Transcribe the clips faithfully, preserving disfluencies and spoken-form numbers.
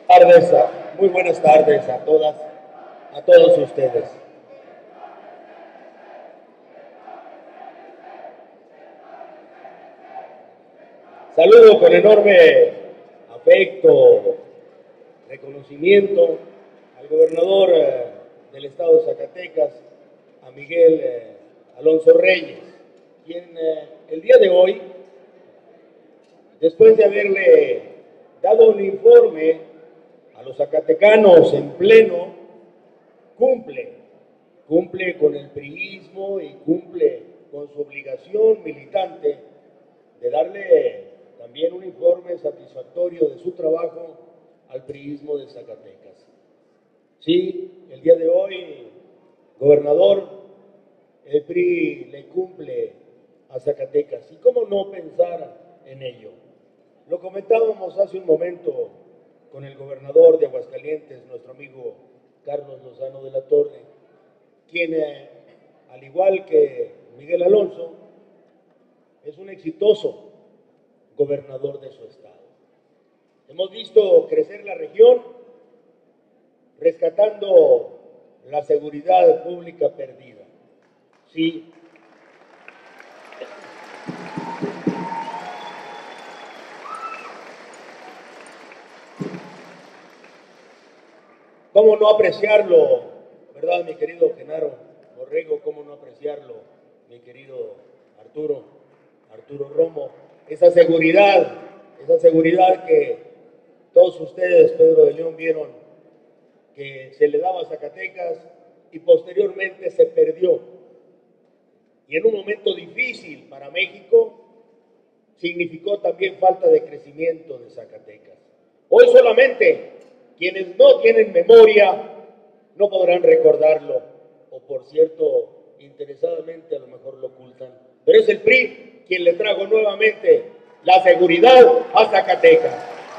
tardes, a, muy buenas tardes a todas, a todos ustedes. Saludo con enorme afecto, reconocimiento al gobernador eh, del estado de Zacatecas, a Miguel eh, Alonso Reyes, quien eh, el día de hoy, después de haberle dado un informe a los zacatecanos en pleno, cumple, cumple con el priismo y cumple con su obligación militante de darle también un informe satisfactorio de su trabajo al priismo de Zacatecas. Sí, el día de hoy, gobernador, el P R I le cumple a Zacatecas. ¿Y cómo no pensar en ello? Lo comentábamos hace un momento con el gobernador de Aguascalientes, nuestro amigo Carlos Lozano de la Torre, quien, eh, al igual que Miguel Alonso, es un exitoso gobernador de su estado. Hemos visto crecer la región, rescatando la seguridad pública perdida. Sí. ¿Cómo no apreciarlo, verdad, mi querido Genaro Borrego? ¿Cómo no apreciarlo, mi querido Arturo, Arturo Romo? Esa seguridad, esa seguridad que todos ustedes, Pedro de León, vieron que se le daba a Zacatecas y posteriormente se perdió. Y en un momento difícil para México, significó también falta de crecimiento de Zacatecas. Hoy solamente quienes no tienen memoria no podrán recordarlo, o por cierto, interesadamente a lo mejor lo ocultan. Pero es el P R I quien le trajo nuevamente la seguridad a Zacatecas.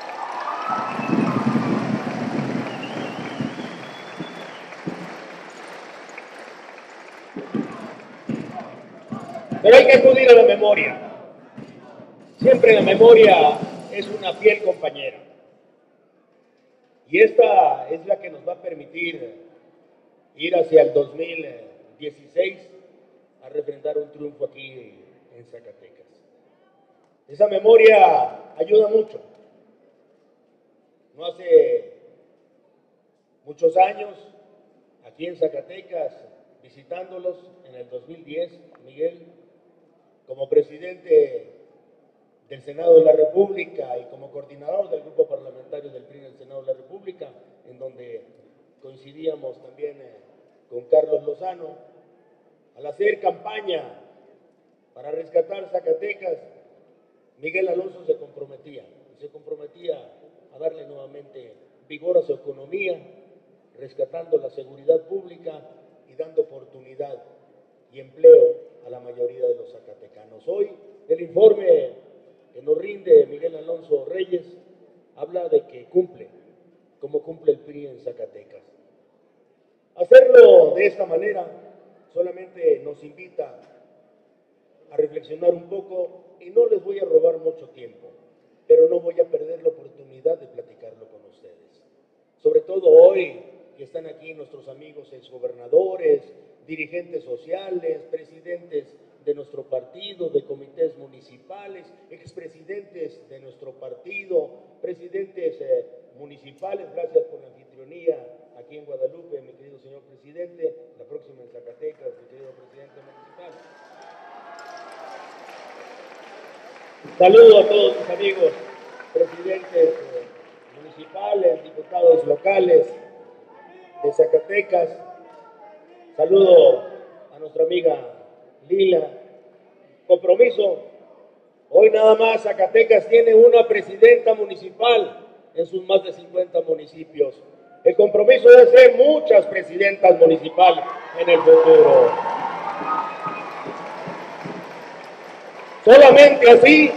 Pero hay que acudir a la memoria. Siempre la memoria es una fiel compañera. Y esta es la que nos va a permitir ir hacia el dos mil dieciséis a refrendar un triunfo aquí en Zacatecas. Esa memoria ayuda mucho. No hace muchos años, aquí en Zacatecas, visitándolos en el dos mil diez, Miguel, como presidente del Senado de la República y como coordinador del grupo parlamentario del P R I en el Senado de la República, en donde coincidíamos también eh, con Carlos Lozano, al hacer campaña para rescatar Zacatecas, Miguel Alonso se comprometía, se comprometía a darle nuevamente vigor a su economía, rescatando la seguridad pública y dando oportunidad y empleo a la mayoría de los zacatecanos. Hoy el informe que nos rinde Miguel Alonso Reyes habla de que cumple, como cumple el P R I en Zacatecas. Hacerlo de esta manera solamente nos invita a reflexionar un poco y no les voy a robar mucho tiempo, pero no voy a perder la oportunidad de platicarlo con ustedes. Sobre todo hoy que están aquí nuestros amigos exgobernadores, dirigentes sociales, presidentes de nuestro partido, de comités municipales, expresidentes de nuestro partido, presidentes eh, municipales. Gracias por la anfitrionía aquí en Guadalupe, mi querido señor presidente, la próxima en Zacatecas, mi querido presidente municipal. Saludo a todos mis amigos, presidentes eh, municipales, diputados locales de Zacatecas. Saludo a nuestra amiga Lila. Compromiso. Hoy nada más Zacatecas tiene una presidenta municipal en sus más de cincuenta municipios. El compromiso es ser muchas presidentas municipales en el futuro. Solamente así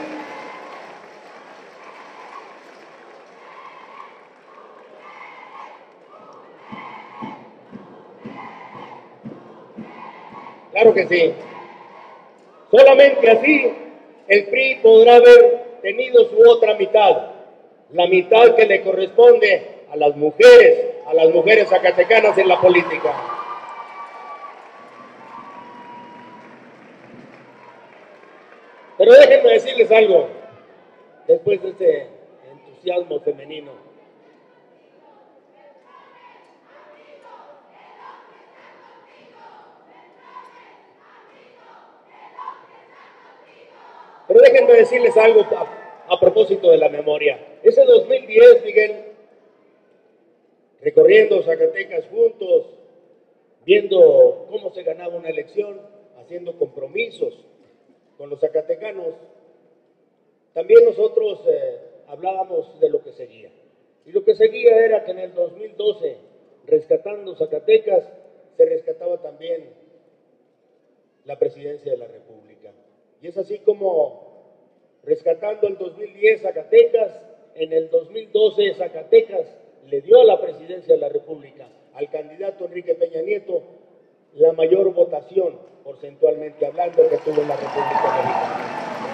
claro que sí. Solamente así el P R I podrá haber tenido su otra mitad, la mitad que le corresponde a las mujeres, a las mujeres zacatecanas en la política. Pero déjenme decirles algo, después de este entusiasmo femenino. Pero déjenme decirles algo a, a propósito de la memoria. Ese dos mil diez, Miguel, recorriendo Zacatecas juntos, viendo cómo se ganaba una elección, haciendo compromisos con los zacatecanos, también nosotros eh, hablábamos de lo que seguía. Y lo que seguía era que en el dos mil doce, rescatando Zacatecas, se rescataba también la presidencia de la República. Y es así como, rescatando el dos mil diez Zacatecas, en el dos mil doce Zacatecas le dio a la presidencia de la República al candidato Enrique Peña Nieto la mayor votación, porcentualmente hablando, que tuvo en la República Mexicana.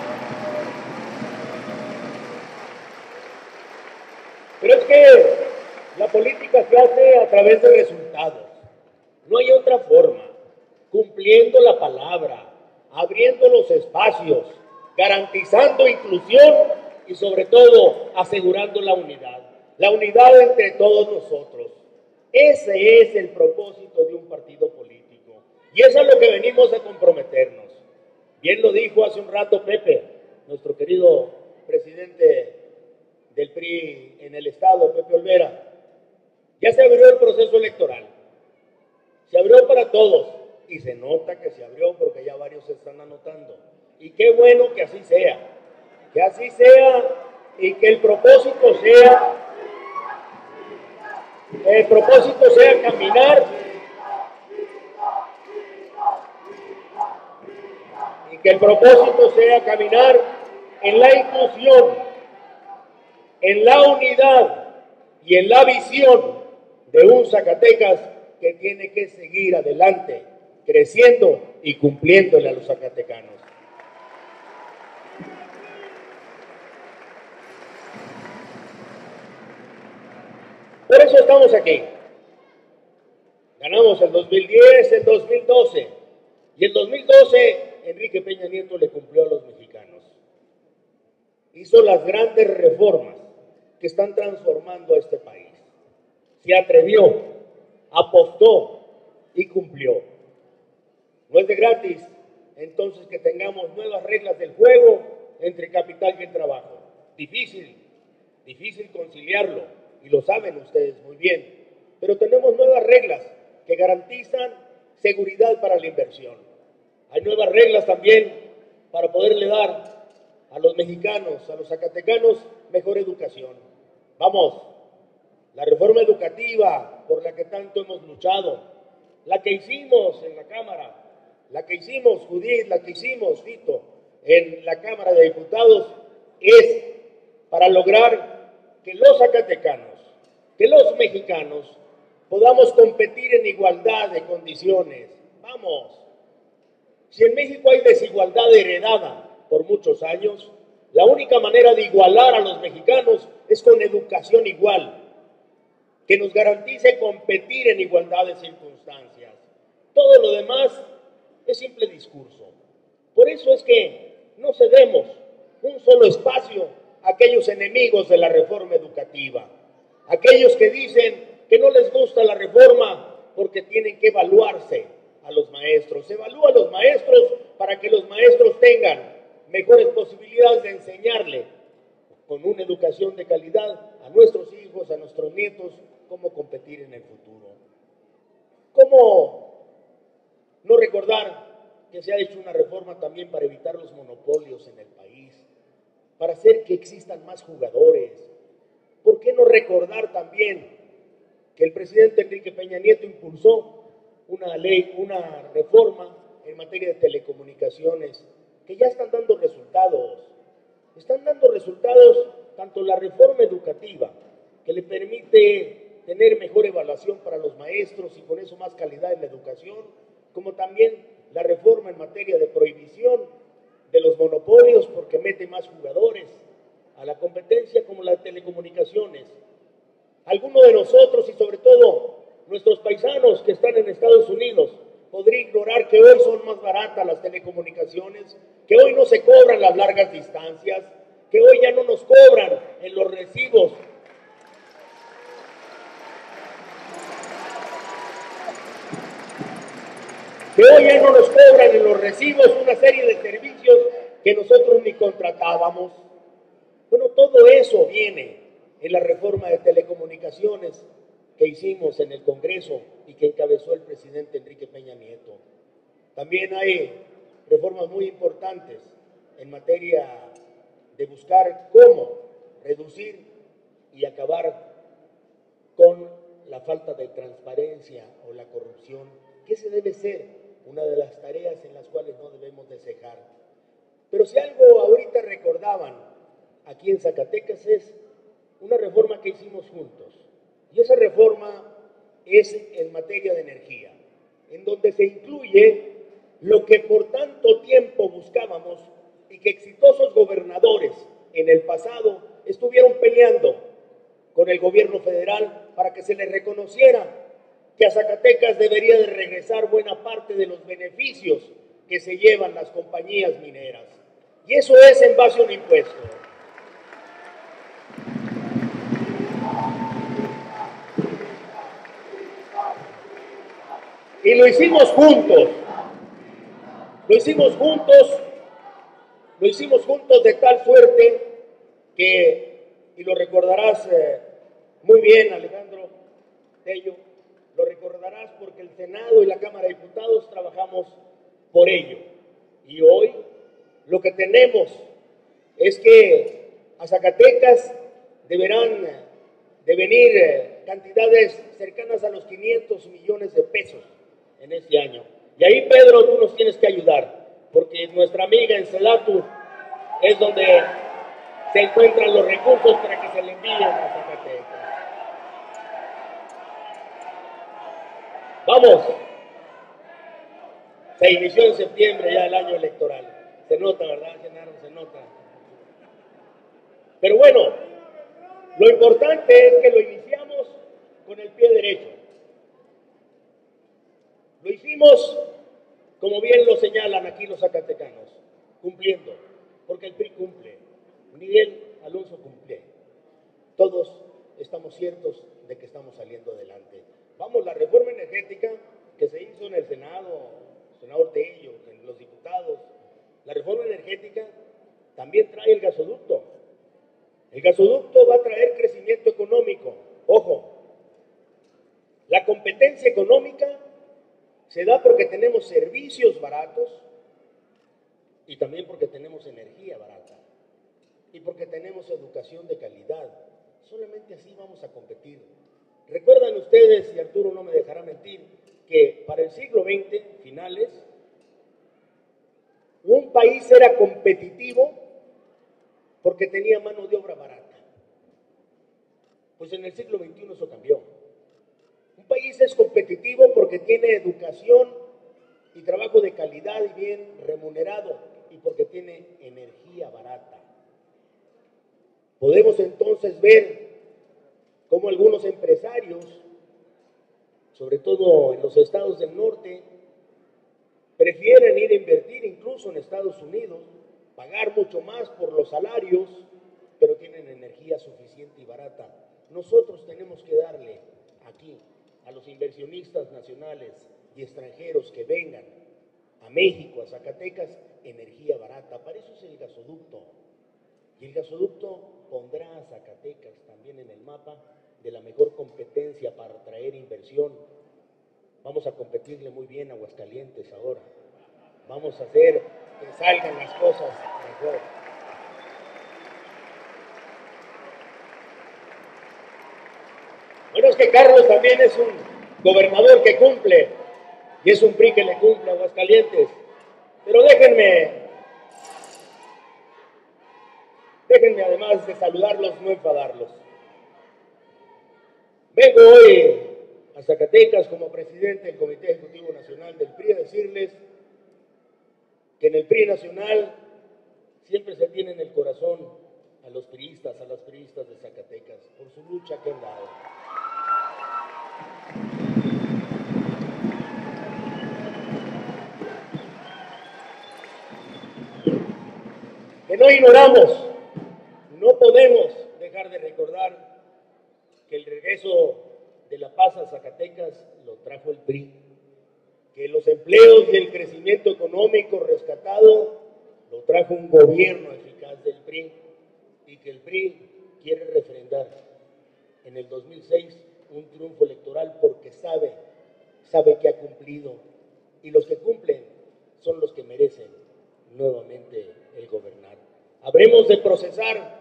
Pero es que la política se hace a través de resultados. No hay otra forma. Cumpliendo la palabra, abriendo los espacios, garantizando inclusión y sobre todo asegurando la unidad. La unidad entre todos nosotros. Ese es el propósito de un partido político. Y eso es lo que venimos a comprometernos. Bien lo dijo hace un rato Pepe, nuestro querido presidente del P R I en el Estado, Pepe Olvera. Ya se abrió el proceso electoral. Se abrió para todos. Y se nota que se abrió porque ya varios se están anotando. Y qué bueno que así sea. Que así sea y que el propósito sea, el propósito sea caminar y que el propósito sea caminar en la inclusión, en la unidad y en la visión de un Zacatecas que tiene que seguir adelante, creciendo y cumpliéndole a los zacatecanos. Por eso estamos aquí. Ganamos el dos mil diez, el dos mil doce. Y el dos mil doce, Enrique Peña Nieto le cumplió a los mexicanos. Hizo las grandes reformas que están transformando a este país. Se atrevió, apostó y cumplió. No es de gratis, entonces, que tengamos nuevas reglas del juego entre capital y el trabajo. Difícil, difícil conciliarlo, y lo saben ustedes muy bien. Pero tenemos nuevas reglas que garantizan seguridad para la inversión. Hay nuevas reglas también para poderle dar a los mexicanos, a los zacatecanos, mejor educación. Vamos, la reforma educativa por la que tanto hemos luchado, la que hicimos en la Cámara, la que hicimos, Judith, la que hicimos, Tito, en la Cámara de Diputados, es para lograr que los zacatecanos, que los mexicanos, podamos competir en igualdad de condiciones. Vamos, si en México hay desigualdad heredada por muchos años, la única manera de igualar a los mexicanos es con educación igual, que nos garantice competir en igualdad de circunstancias. Todo lo demás es simple discurso. Por eso es que no cedemos un solo espacio a aquellos enemigos de la reforma educativa, aquellos que dicen que no les gusta la reforma porque tienen que evaluarse a los maestros. Se evalúa a los maestros para que los maestros tengan mejores posibilidades de enseñarle con una educación de calidad a nuestros hijos, a nuestros nietos, cómo competir en el futuro. ¿Cómo no recordar que se ha hecho una reforma también para evitar los monopolios en el país, para hacer que existan más jugadores? ¿Por qué no recordar también que el presidente Enrique Peña Nieto impulsó una ley, una reforma en materia de telecomunicaciones que ya están dando resultados? Están dando resultados tanto la reforma educativa, que le permite tener mejor evaluación para los maestros y con eso más calidad en la educación, como también la reforma en materia de prohibición de los monopolios porque mete más jugadores a la competencia, como las telecomunicaciones. alguno de nosotros y sobre todo nuestros paisanos que están en Estados Unidos podría ignorar que hoy son más baratas las telecomunicaciones, que hoy no se cobran las largas distancias, que hoy ya no nos cobran en los recibos que hoy ya no nos cobran en los recibos una serie de servicios que nosotros ni contratábamos. Bueno, todo eso viene en la reforma de telecomunicaciones que hicimos en el Congreso y que encabezó el presidente Enrique Peña Nieto. También hay reformas muy importantes en materia de buscar cómo reducir y acabar con la falta de transparencia o la corrupción, que ese debe ser una de las tareas en las cuales no debemos de cejar. Pero si algo ahorita recordaban aquí en Zacatecas es una reforma que hicimos juntos. Y esa reforma es en materia de energía, en donde se incluye lo que por tanto tiempo buscábamos y que exitosos gobernadores en el pasado estuvieron peleando con el gobierno federal para que se les reconociera que a Zacatecas debería de regresar buena parte de los beneficios que se llevan las compañías mineras. Y eso es en base a un impuesto. Y lo hicimos juntos. Lo hicimos juntos. Lo hicimos juntos de tal suerte que, y lo recordarás eh, muy bien, Alejandro Tello, lo recordarás porque el Senado y la Cámara de Diputados trabajamos por ello. Y hoy lo que tenemos es que a Zacatecas deberán de venir cantidades cercanas a los quinientos millones de pesos en este año. Y ahí, Pedro, tú nos tienes que ayudar, porque nuestra amiga en Sedatu es donde se encuentran los recursos para que se le envíen a Zacatecas. Vamos, se inició en septiembre ya el año electoral. Se nota, ¿verdad, Genaro? Se nota. Pero bueno, lo importante es que lo iniciamos con el pie derecho. Lo hicimos, como bien lo señalan aquí los zacatecanos, cumpliendo, porque el P R I cumple, Miguel Alonso cumple. Todos estamos ciertos de que estamos saliendo adelante. Vamos, la reforma energética que se hizo en el Senado, senador Tello, en los diputados, la reforma energética también trae el gasoducto. El gasoducto va a traer crecimiento económico. Ojo, la competencia económica se da porque tenemos servicios baratos y también porque tenemos energía barata y porque tenemos educación de calidad. Solamente así vamos a competir. Recuerdan ustedes, y Arturo no me dejará mentir, que para el siglo veinte, finales, un país era competitivo porque tenía mano de obra barata. Pues en el siglo veintiuno eso cambió. Un país es competitivo porque tiene educación y trabajo de calidad y bien remunerado y porque tiene energía barata. Podemos entonces ver cómo algunos empresarios, sobre todo en los estados del norte, prefieren ir a invertir incluso en Estados Unidos, pagar mucho más por los salarios, pero tienen energía suficiente y barata. Nosotros tenemos que darle aquí a los inversionistas nacionales y extranjeros que vengan a México, a Zacatecas, energía barata. Para eso es el gasoducto. Y el gasoducto pondrá a Zacatecas también en el mapa de la mejor competencia para atraer inversión. Vamos a competirle muy bien a Aguascalientes ahora. Vamos a hacer que salgan las cosas mejor. Bueno, es que Carlos también es un gobernador que cumple y es un P R I que le cumple a Aguascalientes. Pero déjenme, déjenme además de saludarlos, no enfadarlos. Vengo hoy a Zacatecas como presidente del Comité Ejecutivo Nacional del P R I a decirles que en el P R I nacional siempre se tiene en el corazón a los priistas, a las priistas de Zacatecas, por su lucha que han dado. Que no ignoramos, no podemos dejar de recordar que el regreso de la paz a Zacatecas lo trajo el P R I, que los empleos y el crecimiento económico rescatado lo trajo un gobierno eficaz del P R I, y que el P R I quiere refrendar en el dos mil seis un triunfo electoral porque sabe, sabe que ha cumplido, y los que cumplen son los que merecen nuevamente el gobernar. Habremos de procesar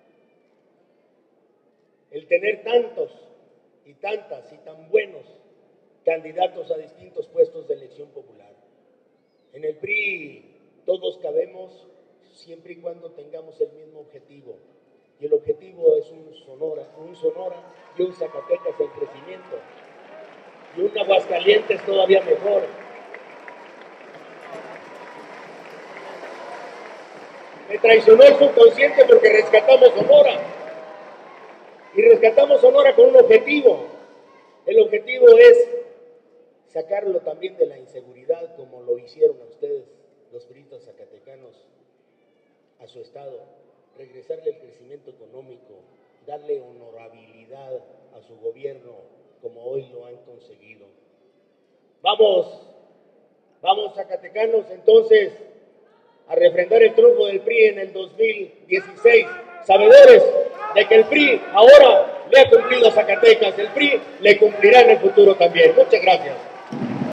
el tener tantos y tantas y tan buenos candidatos a distintos puestos de elección popular. En el P R I todos cabemos siempre y cuando tengamos el mismo objetivo, y el objetivo es un Sonora, un Sonora y un Zacatecas en crecimiento, y un Aguascalientes todavía mejor. Me traicionó el subconsciente porque rescatamos Sonora, y rescatamos Sonora con un objetivo. El objetivo es sacarlo también de la inseguridad, como lo hicieron a ustedes, los priistas zacatecanos, a su estado, regresarle el crecimiento económico, darle honorabilidad a su gobierno, como hoy lo han conseguido. Vamos, vamos zacatecanos, entonces, a refrendar el triunfo del P R I en el dos mil dieciséis, sabedores de que el P R I ahora le ha cumplido a Zacatecas, el P R I le cumplirá en el futuro también. Muchas gracias.